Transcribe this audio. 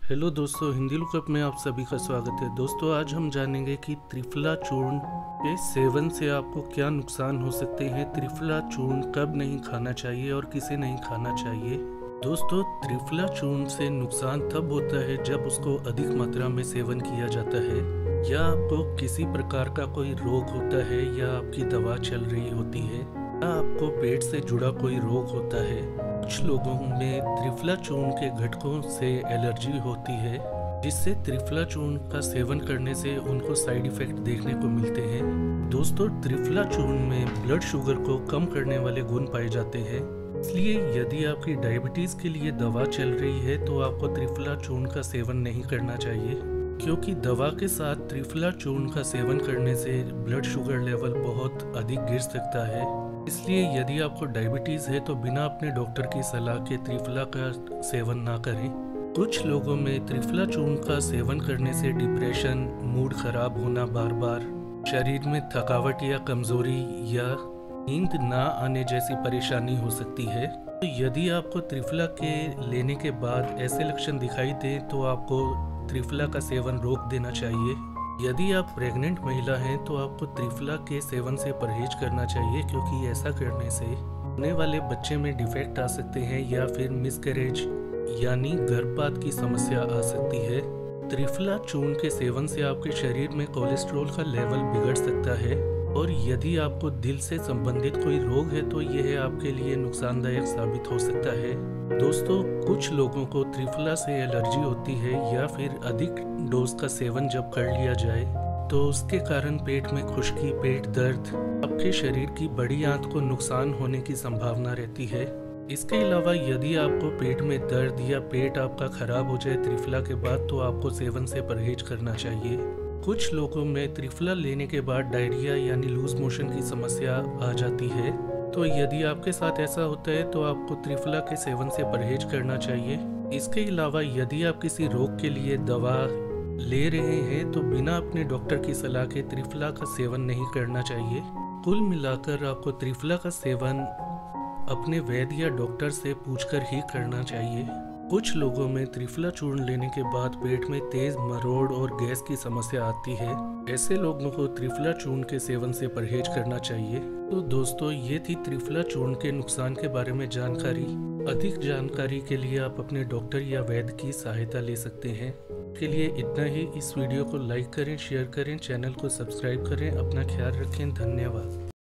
Hello दोस्तों, Hindi lookup में आप सभी का स्वागत है। दोस्तों, आज हम जानेंगे कि त्रिफला चूर्ण के सेवन से आपको क्या नुकसान हो सकते हैं, त्रिफला चूर्ण कब नहीं खाना चाहिए और किसे नहीं खाना चाहिए। दोस्तों, त्रिफला चूर्ण से नुकसान तब होता है जब उसको अधिक मात्रा में सेवन किया जाता है, या आपको किसी प्रकार का कोई रोग होता है, या आपकी दवा चल रही होती है, या आपको पेट से जुड़ा कोई रोग होता है। कुछ लोगों में त्रिफला चूर्ण के घटकों से एलर्जी होती है, जिससे त्रिफला चूर्ण का सेवन करने से उनको साइड इफेक्ट देखने को मिलते हैं। दोस्तों, त्रिफला चूर्ण में ब्लड शुगर को कम करने वाले गुण पाए जाते हैं, इसलिए यदि आपकी डायबिटीज के लिए दवा चल रही है तो आपको त्रिफला चूर्ण का सेवन नहीं करना चाहिए, क्योंकि दवा के साथ त्रिफला चूर्ण का सेवन करने से ब्लड शुगर लेवल बहुत अधिक गिर सकता है। इसलिए यदि आपको डायबिटीज है तो बिना अपने डॉक्टर की सलाह के त्रिफला का सेवन ना करें। कुछ लोगों में त्रिफला चूर्ण का सेवन करने से डिप्रेशन, मूड खराब होना, बार बार शरीर में थकावट या कमजोरी या नींद ना आने जैसी परेशानी हो सकती है। तो यदि आपको त्रिफला के लेने के बाद ऐसे लक्षण दिखाई दें तो आपको त्रिफला का सेवन रोक देना चाहिए। यदि आप प्रेग्नेंट महिला हैं तो आपको त्रिफला के सेवन से परहेज करना चाहिए, क्योंकि ऐसा करने से होने वाले बच्चे में डिफेक्ट आ सकते हैं या फिर मिसकैरेज यानी गर्भपात की समस्या आ सकती है। त्रिफला चूर्ण के सेवन से आपके शरीर में कोलेस्ट्रॉल का लेवल बिगड़ सकता है, और यदि आपको दिल से संबंधित कोई रोग है तो यह आपके लिए नुकसानदायक साबित हो सकता है। दोस्तों, कुछ लोगों को त्रिफला से एलर्जी होती है, या फिर अधिक डोज का सेवन जब कर लिया जाए तो उसके कारण पेट में खुश्की, पेट दर्द, आपके शरीर की बड़ी आंत को नुकसान होने की संभावना रहती है। इसके अलावा यदि आपको पेट में दर्द या पेट आपका खराब हो जाए त्रिफला के बाद तो आपको सेवन से परहेज करना चाहिए। कुछ लोगों में त्रिफला लेने के बाद डायरिया यानी लूज मोशन की समस्या आ जाती है, तो यदि आपके साथ ऐसा होता है तो आपको त्रिफला के सेवन से परहेज करना चाहिए। इसके अलावा यदि आप किसी रोग के लिए दवा ले रहे हैं तो बिना अपने डॉक्टर की सलाह के त्रिफला का सेवन नहीं करना चाहिए। कुल मिलाकर आपको त्रिफला का सेवन अपने वैद्य या डॉक्टर से पूछकर ही करना चाहिए। कुछ लोगों में त्रिफला चूर्ण लेने के बाद पेट में तेज मरोड़ और गैस की समस्या आती है। ऐसे लोगों को त्रिफला चूर्ण के सेवन से परहेज करना चाहिए। तो दोस्तों, ये थी त्रिफला चूर्ण के नुकसान के बारे में जानकारी। अधिक जानकारी के लिए आप अपने डॉक्टर या वैद्य की सहायता ले सकते हैं। के लिए इतना ही। इस वीडियो को लाइक करें, शेयर करें, चैनल को सब्सक्राइब करें। अपना ख्याल रखें। धन्यवाद।